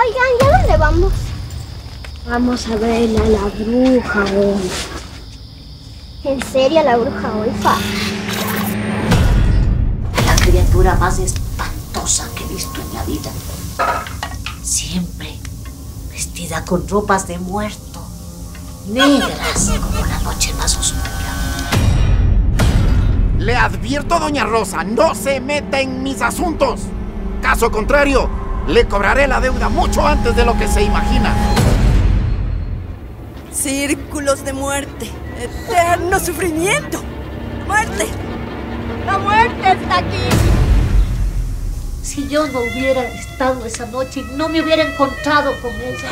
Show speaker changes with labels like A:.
A: Oigan, ¿y a dónde vamos? Vamos a ver a la bruja hoy. ¿En serio la bruja Olfa?
B: La criatura más espantosa que he visto en la vida. Siempre vestida con ropas de muerto, negras como la noche más oscura.
C: Le advierto, doña Rosa, no se meta en mis asuntos. Caso contrario, le cobraré la deuda mucho antes de lo que se imagina.
D: Círculos de muerte, eterno sufrimiento. ¡Muerte! ¡La muerte está aquí!
B: Si yo no hubiera estado esa noche y no me hubiera encontrado con ella.